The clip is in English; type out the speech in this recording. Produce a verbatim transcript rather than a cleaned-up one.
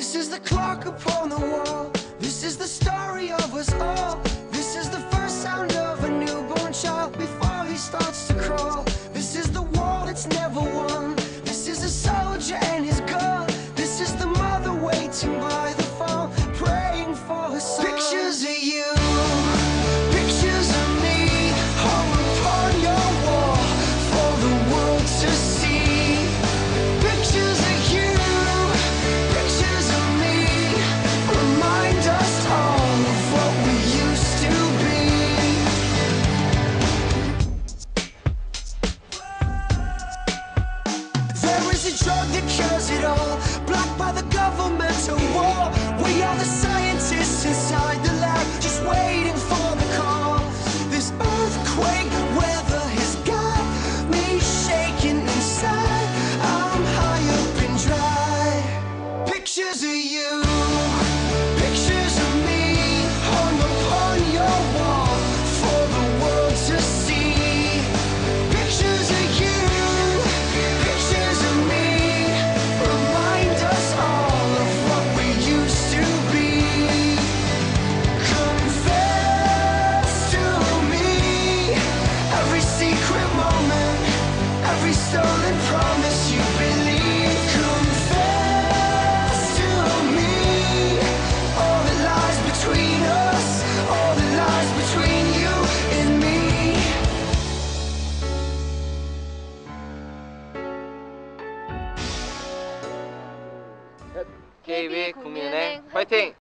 This is the clock upon the wall. This is the story of us all. This is the first sound of a newborn child before he starts to crawl. This is the war that's never won. This is a soldier and his gun. This is the mother waiting by the phone, praying for her son. Pictures of you, pictures of me, hung upon your wall for the world to see. Pictures of you, pictures of me, remind us all of what we used to be. There is a drug that cures it all, blocked by the governmental war. We are the scientists inside the lab, just waiting for the call. This earthquake weather has got me shaking inside. I'm high up and dry. Pictures of you, pictures of me, hung upon your wall for the world to see. Pictures of you, pictures of me, remind us all of what we used to be. Confess to me every secret moment, every stolen promise you believe. Confess to me all that lies between us, all that lies between you and me. 케이비국민은행 화이팅!